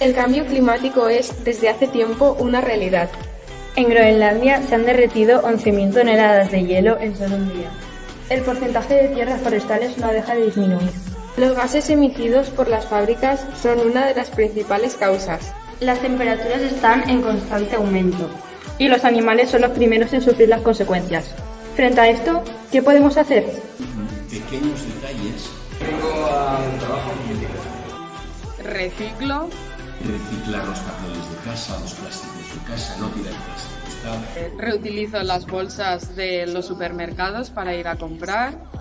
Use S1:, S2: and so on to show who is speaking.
S1: El cambio climático es, desde hace tiempo, una realidad.
S2: En Groenlandia se han derretido 11.000 toneladas de hielo en solo un día. El porcentaje de tierras forestales no deja de disminuir.
S1: Los gases emitidos por las fábricas son una de las principales causas.
S2: Las temperaturas están en constante aumento. Y los animales son los primeros en sufrir las consecuencias. Frente a esto, ¿qué podemos hacer?
S3: Pequeños detalles.
S4: Vengo al trabajo.
S5: Reciclo.
S3: Reciclar los papeles de casa, los plásticos de casa, no tirar plástico.
S5: Reutilizo las bolsas de los supermercados para ir a comprar.